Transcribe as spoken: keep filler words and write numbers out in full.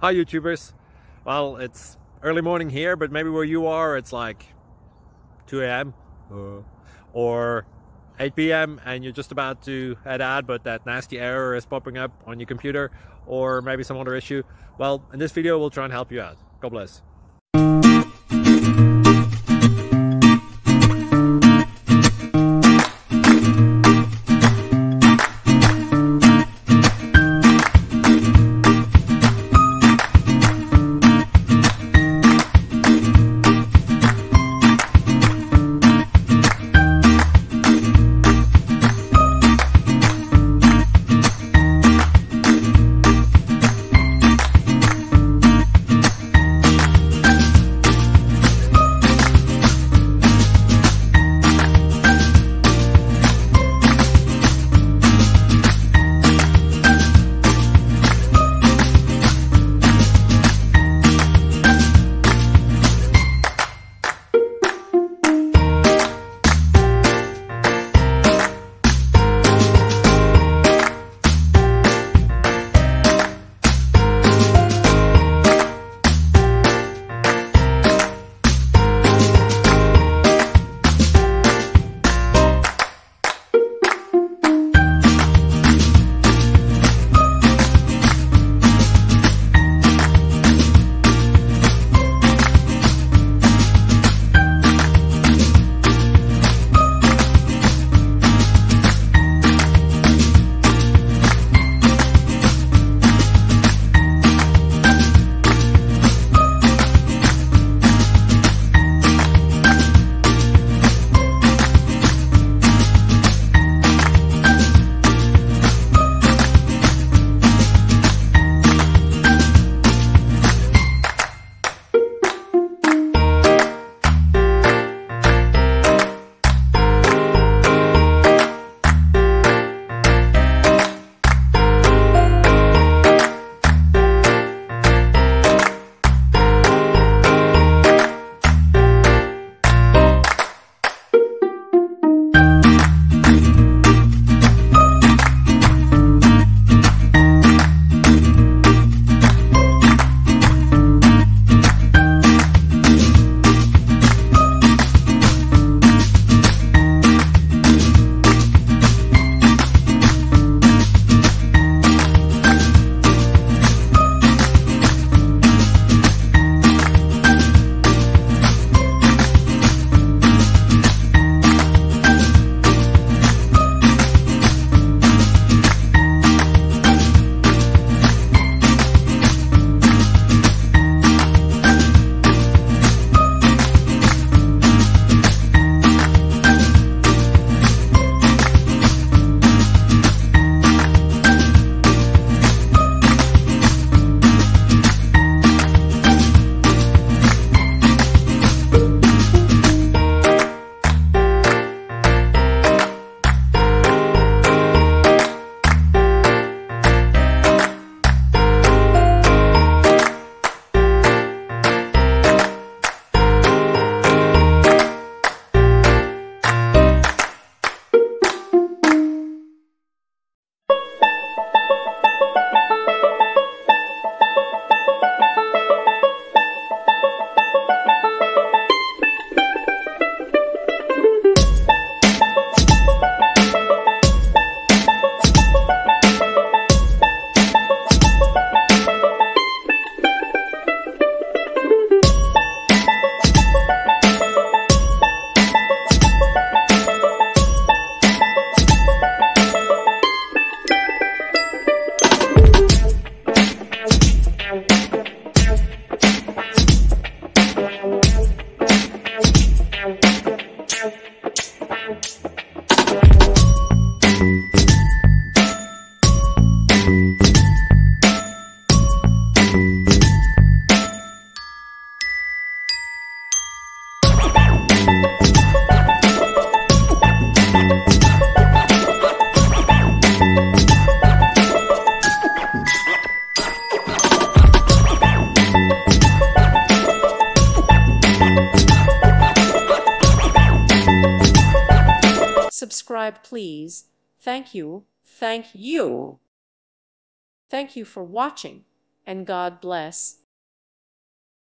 Hi YouTubers. Well, it's early morning here, but maybe where you are it's like two A M Uh, or eight P M and you're just about to head out, but that nasty error is popping up on your computer, or maybe some other issue. Well, in this video we'll try and help you out. God bless. Subscribe, please. Thank you. Thank you. Thank you for watching. and God bless.